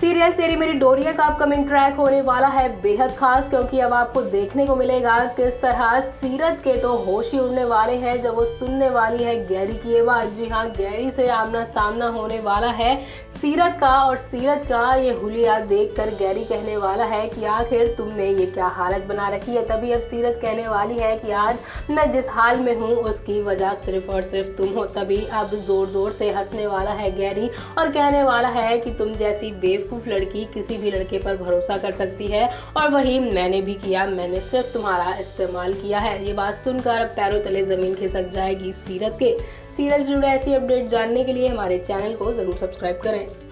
Serial तेरी मेरी डोरिया का अपकमिंग ट्रैक होने वाला है बेहद खास, क्योंकि अब आपको देखने को मिलेगा किस तरह सीरत के तो होश ही उड़ने वाले हैं जब वो सुनने वाली है गैरी की ये बात। जी हाँ, गैरी से आमना सामना होने वाला है सीरत का, और सीरत का ये हुलिया देखकर गैरी कहने वाला है कि आखिर तुमने ये क्या हालत बना रखी है। तभी अब सीरत कहने वाली है कि आज मैं जिस हाल में हूँ उसकी वजह सिर्फ और सिर्फ तुम हो। तभी अब जोर जोर से हंसने वाला है गैरी और कहने वाला है कि तुम जैसी बेवकूफ़ लड़की किसी भी लड़के पर भरोसा कर सकती है, और वही मैंने भी किया, मैंने सिर्फ तुम्हारा इस्तेमाल किया है। ये बात सुनकर पैरों तले ज़मीन खिसक जाएगी सीरत के। सीरियल से जुड़े ऐसी अपडेट जानने के लिए हमारे चैनल को ज़रूर सब्सक्राइब करें।